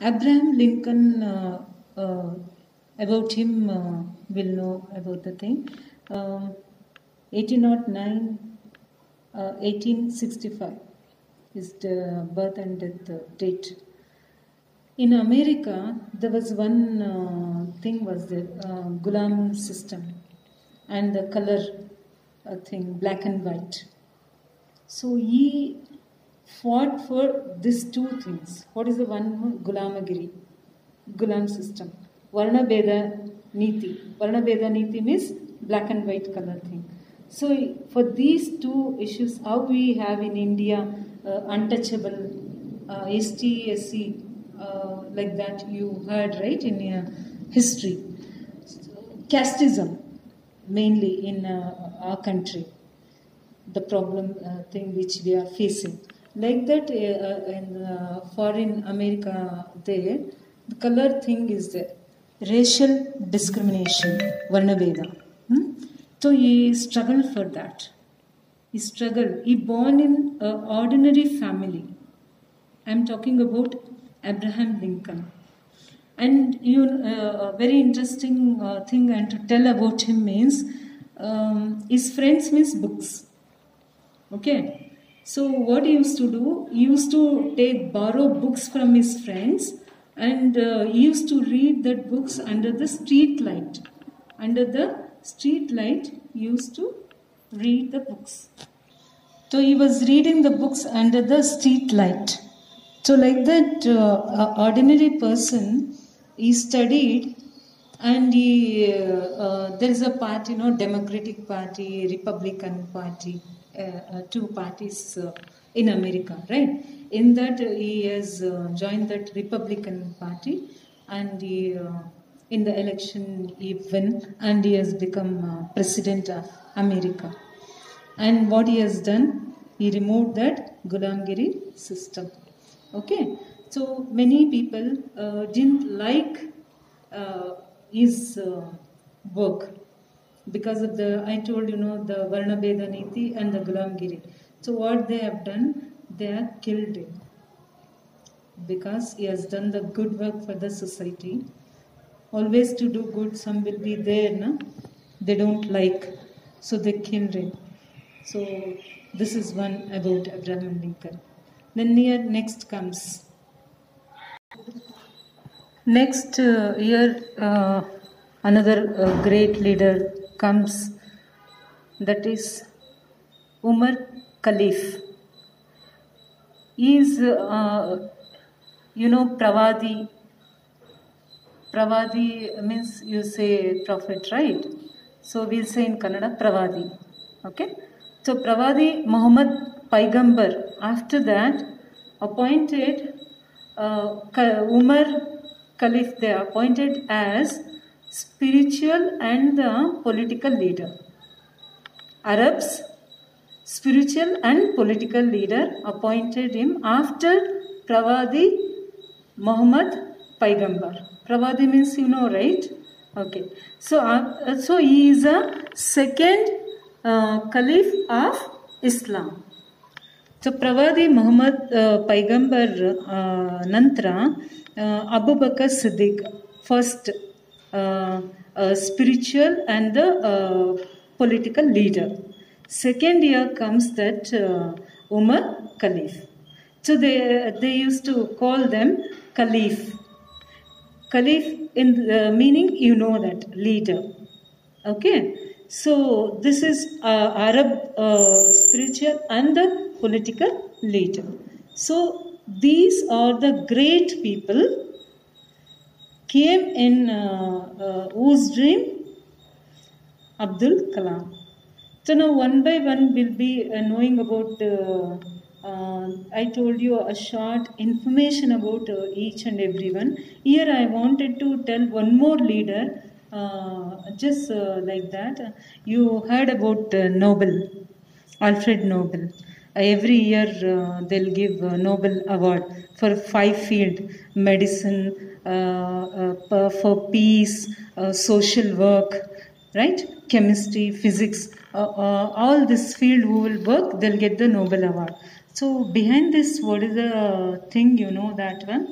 Abraham Lincoln, about him, we'll know about the thing. 1809, 1865 is the birth and death date. In America, there was one thing was the Ghulam system and the color thing, black and white. So he fought for these two things. What is the one? Gulamagiri, Ghulam system. Varna Beda Niti. Varna Beda Niti means black and white color thing. So for these two issues, how we have in India untouchable, ST, SC, like that you heard, right, in history. Casteism, mainly in our country, the problem thing which we are facing. Like that in foreign America there, the color thing is there. Racial discrimination, Varnaveda. So he struggled for that. He struggled. He born in an ordinary family. I am talking about Abraham Lincoln. And a very interesting thing and to tell about him means his friends means books. Okay. So what he used to do, he used to borrow books from his friends and he used to read that books under the street light. Under the street light, he used to read the books. So he was reading the books under the street light. So like that ordinary person, he studied and he, there is a party, Democratic Party, Republican Party, two parties in America, right? In that he has joined that Republican Party and he, in the election he won and he has become President of America. And what he has done, he removed that Gulamgiri system. Okay, so many people didn't like his work because of I told the Varna Beda Niti and the Gulamgiri. So what they have done, they have killed him because he has done the good work for the society. Always to do good, some will be there, no? They don't like, so they killed him. So this is one about Abraham Lincoln. Then next comes. Next here another great leader comes, that is Umar Khalif. He is, Pravadi. Pravadi means you say prophet, right? So we'll say in Kannada Pravadi. Okay? So Pravadi Muhammad Paigambar, after that, appointed Umar Khalif, they appointed as spiritual and political leader. Arabs, spiritual and political leader, appointed him after Pravadi Muhammad Paigambar. Pravadi means right? Okay. So he is a second Caliph of Islam. So Pravadi Muhammad Paigambar Nantra Abu Bakr Siddiq, first spiritual and the political leader. Second year comes that Umar Khalif. So they used to call them Khalif. Khalif in meaning that leader. Okay. So this is Arab spiritual and the political leader. So these are the great people came in whose dream? Abdul Kalam. So now one by one we'll be knowing about, I told you a short information about each and every one. Here I wanted to tell one more leader, just like that. You heard about Nobel, Alfred Nobel. Every year they'll give Nobel Award for 5 fields: medicine, for peace, social work, right? Chemistry, physics, all this field who will work, they'll get the Nobel Award. So behind this, what is the thing, that one?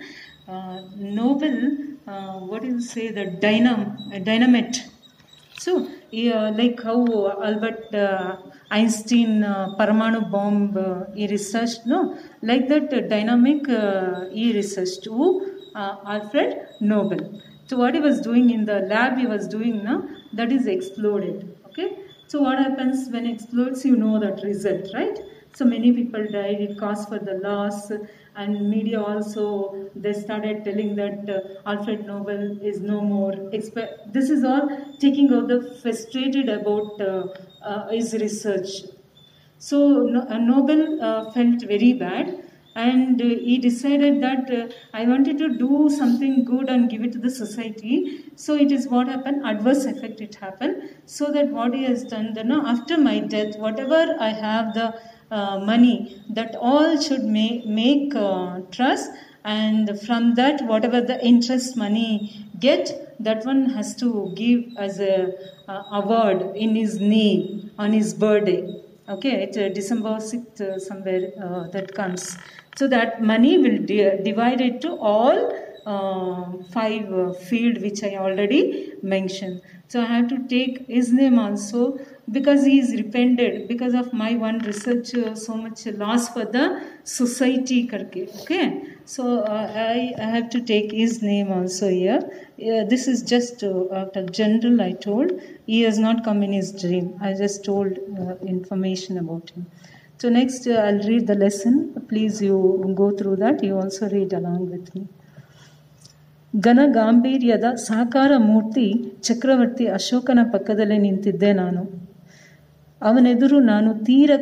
Nobel, what do you say, the dynamite. So, like how Albert Einstein Paramanu bomb he researched, no, like that dynamic he researched. Who? Alfred Nobel. So what he was doing in the lab, he was doing now, that is exploded. Okay. So what happens when it explodes? You know that result, right? So many people died. It caused for the loss, and media also they started telling that Alfred Nobel is no more. This is all taking out the frustrated about his research. So Nobel felt very bad, and he decided that I wanted to do something good and give it to the society. So it is what happened, adverse effect it happened. So that what he has done, then after my death, whatever I have the money, that all should make trust, and from that whatever the interest money get, that one has to give as a award in his name on his birthday. Okay, it's December 6th somewhere that comes. So that money will divide it to all 5 field which I already mentioned. So I have to take his name also, because he is repented because of my one research, so much loss for the society karke. Okay, so I have to take his name also here. This is just after general I told. He has not come in his dream. I just told information about him. So next I'll read the lesson. Please you go through that. You also read along with me. ಘನಗಾಂಭೀರ್ಯದ ಸಾಕಾರ ಮೂರ್ತಿ ಚಕ್ರವರ್ತಿ ಅಶೋಕನ ಪಕ್ಕದಲ್ಲೇ ನಿಂತಿದ್ದೆ ನಾನು. ಅವನೆದುರು ನಾನು ತೀರ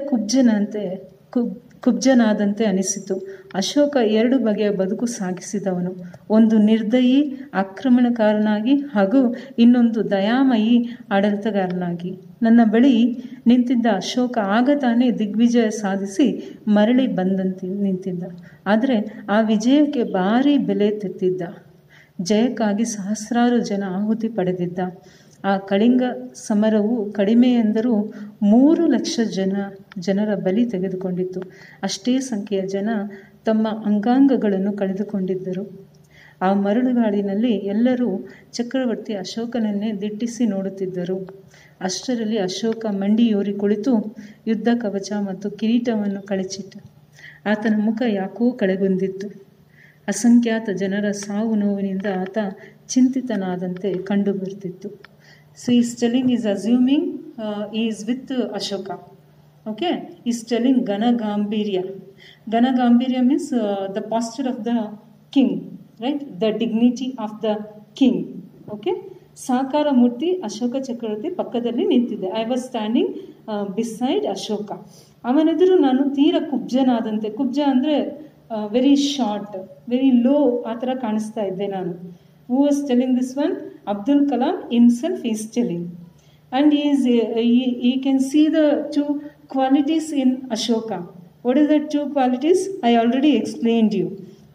ಕುಬ್ಜನಾದಂತೆ ಅನಿಸಿತು. ಅಶೋಕ 2 ಬಗೆಯ ಬದುಕು ಸಾಗಿಸಿದವನು. ಒಂದು ನಿರ್ದಯಿ ಆಕ್ರಮಣಕಾರನಾಗಿ ಹಾಗೂ ಇನ್ನೊಂದು ದಯಾಮಯಿ ಆಡಳಿತಗಾರನಾಗಿ. ನನ್ನ ಬಳಿ ನಿಂತಿದ್ದ ಅಶೋಕ ಆಗ ತಾನೇ ದಿಗ್ವಿಜಯ ಸಾಧಿಸಿ ಮರಳಿ ನಿಂತಿದ್ದ. ಆದರೆ ಆ ವಿಜಯಕ್ಕೆ ಭಾರಿ ಬೆಲೆ ತೆತ್ತಿದ್ದ. ಜಯಕ್ಕಾಗಿ ಸಹಸ್ರಾರು ಜನ ಆಹುತಿ ಪಡೆದಿದ್ದ. ಆ ಕಳಿಂಗ ಸಮರವು ಕಡಿಮೆ ಎಂದರೂ 3 ಲಕ್ಷ ಜನರ ಬಲಿ ತೆಗೆದುಕೊಂಡಿತ್ತು. ಅಷ್ಟೇ ಸಂಖ್ಯೆಯ ಜನ ತಮ್ಮ ಅಂಗಾಂಗಗಳನ್ನು ಕಳೆದುಕೊಂಡಿದ್ದರು. ಆ ಮರಳುಗಾಡಿನಲ್ಲಿ ಎಲ್ಲರೂ ಚಕ್ರವರ್ತಿ ಅಶೋಕನನ್ನೇ ದಿಟ್ಟಿಸಿ ನೋಡುತ್ತಿದ್ದರು. ಅಷ್ಟರಲ್ಲಿ ಅಶೋಕ ಮಂಡಿಯೂರಿ ಕುಳಿತು ಯುದ್ಧ ಕವಚ ಮತ್ತು ಕಿರೀಟವನ್ನು ಕಳಚಿಟ್ಟ. ಆತನ ಮುಖ ಯಾಕೋ ಕಳೆಗುಂದಿತ್ತು. ಅಸಂಖ್ಯಾತ ಜನರ ಸಾವು ನೋವಿನಿಂದ ಆತ ಚಿಂತಿತನಾದಂತೆ ಕಂಡು ಬರ್ತಿತ್ತು. So he is telling, he is assuming he is with Ashoka. Okay, he is telling Ganagambirya. Ganagambirya means the posture of the king, right? The dignity of the king. Okay, Sakara Murti Ashoka Chakravarti pakkadalli nintidde. I was standing beside Ashoka. ಅವನೆದುರು ನಾನು ತೀರ ಕುಬ್ಜನಾದಂತೆ, ಕುಬ್ಜ ಅಂದರೆ very short, very low ಆ ಥರ ಕಾಣಿಸ್ತಾ ಇದ್ದೆ ನಾನು. Who was telling this one? Abdul Kalam himself is telling. And he can see the 2 qualities in Ashoka. What is the 2 qualities? I already explained you.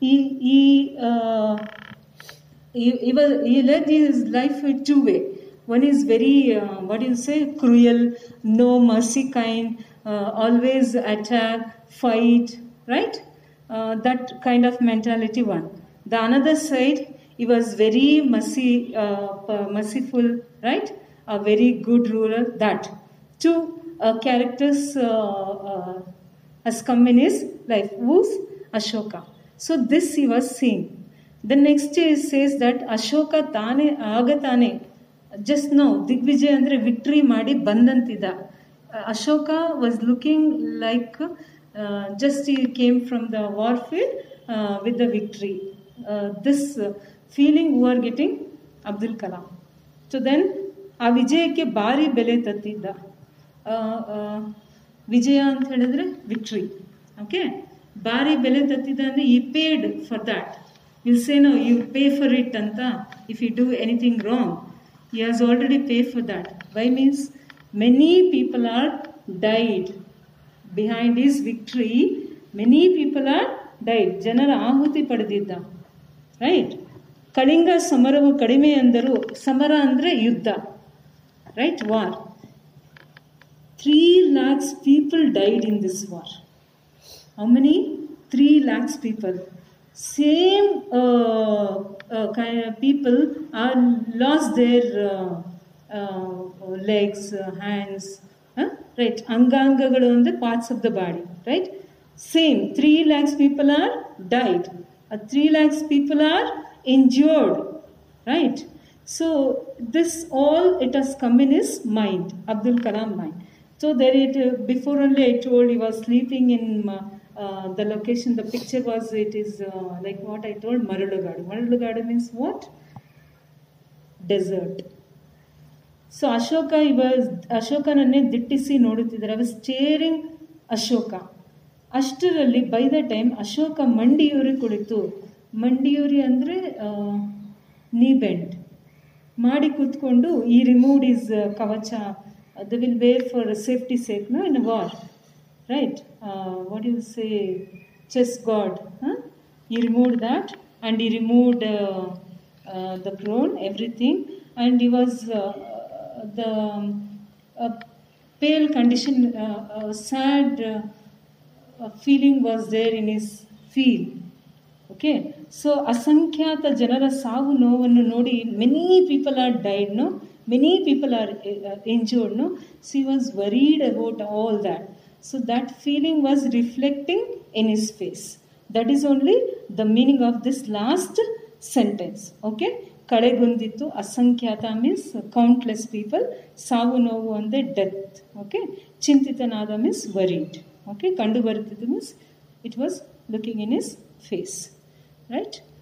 He led his life in 2 ways. One is very, cruel, no mercy kind, always attack, fight, right? That kind of mentality one. The another side, he was very merciful, right? A very good ruler. That 2 characters has come in his life. Who's Ashoka? So this he was seeing. The next he says that Ashoka tane agatane, just now Digvijay andre victory ಮಾಡಿ ಬಂದಂತಿದ್ದ. Ashoka was looking like just he came from the warfield with the victory. This feeling who are getting Abdul Kalam. So then ಆ ವಿಜಯಕ್ಕೆ ಭಾರಿ ಬೆಲೆ ತತ್ತಿದ್ದ. ವಿಜಯ ಅಂತ ಹೇಳಿದ್ರೆ victory. Okay, ಭಾರಿ ಬೆಲೆ ತತ್ತಿದ್ದ ಅಂದರೆ ಈ paid for that. Will say no you pay for it ಅಂತ. If you do anything wrong, he has already paid for that. Why means many people are died behind his victory. Many people are died. ಜನರ ಆಹುತಿ ಪಡೆದಿದ್ದ, right? Kalinga ಸಮರವು ಕಡಿಮೆ ಅಂದರೂ, ಸಮರ ಅಂದರೆ ಯುದ್ಧ, right? War. 3 lakhs people died in this war. How many? 3 lakhs people. same kind of people are lost their legs, hands, right? Angangagalu on the parts of the body, right? Same, 3 lakhs people are died. 3 lakhs people are injured, right? So this all, it has come in his mind, Abdul Kalam mind. So there it, before only I told, he was sleeping in the location, the picture was, it is like what I told, Marulugadu. Marulugadu means what? Desert. So Ashoka, ಅಶೋಕನನ್ನೇ ದಿಟ್ಟಿಸಿ ನೋಡುತ್ತಿದ್ದಾರೆ. I was staring Ashoka. ಅಷ್ಟರಲ್ಲಿ by the time Ashoka ಮಂಡಿಯೂರಿ ಕುಳಿತು, ಮಂಡಿಯೂರಿ ಅಂದರೆ knee bend ಮಾಡಿ ಕೂತ್ಕೊಂಡು, he removed his kavach, they will wear for safety sake, no, in a war, right? What do you say, chest guard, he removed that, and he removed the crown, everything, and he was the pale condition, sad feeling was there in his feel. Okay, so asankhyaತ ಜನರ ಸಾವು ನೋವನ್ನು ನೋಡಿ, many people are died, no, many people are injured, no, so he was worried about all that. So that feeling was reflecting in his face. That is only the meaning of this last sentence. Okay, ಕಡೆಗುಂದಿತ್ತು, ಅಸಂಖ್ಯಾತ means countless people, ಸಾವು ನೋವು ಅಂದರೆ death. Okay, ಚಿಂತಿತನಾದ means worried. Okay, ಕಂಡು ಬರುತ್ತಿದ್ದು means it was looking in his face, right?